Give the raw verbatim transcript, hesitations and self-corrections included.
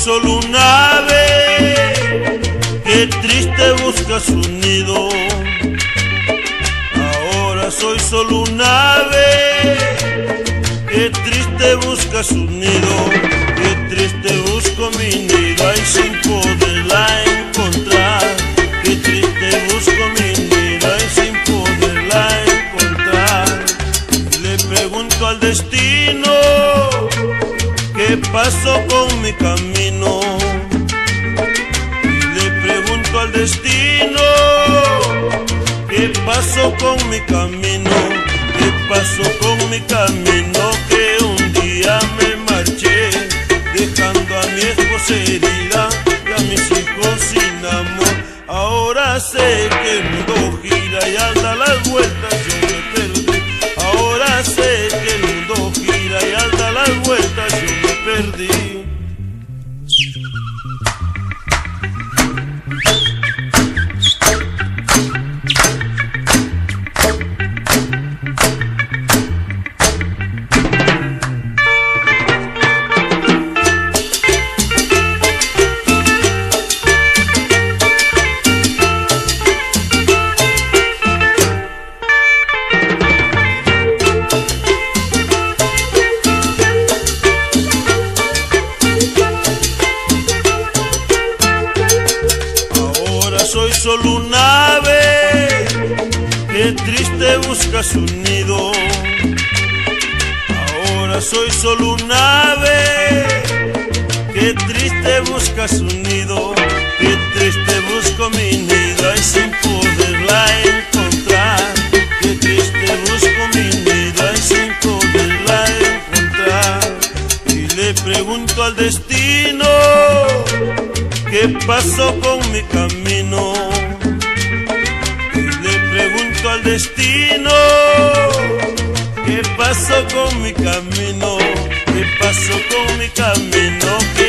solo un ave que triste busca su nido. Ahora soy solo un ave que triste busca su nido. Que triste busco mi nido, ay, sin poderla encontrar. Que triste busco mi nido, ay, sin poderla encontrar. Le pregunto al destino ¿qué pasó con mi camino? Y le pregunto al destino ¿qué pasó con mi camino? ¿Qué pasó con mi camino? Que un día me marché dejando a mi esposa herida y a mis hijos sin amor. Ahora sé que el mundo gira y al dar las vueltas yo me perdí. Ahora sé que el mundo gira y al dar las vueltas yo me perdí. Soy solo un ave que triste busca su nido. Ahora soy solo un ave que triste busca su nido. Que triste busco mi nido y sin poderla encontrar. Que triste busco mi nido y sin poderla encontrar. Y le pregunto al destino ¿qué pasó con mi camino? Y le pregunto al destino ¿qué pasó con mi camino? ¿Qué pasó con mi camino?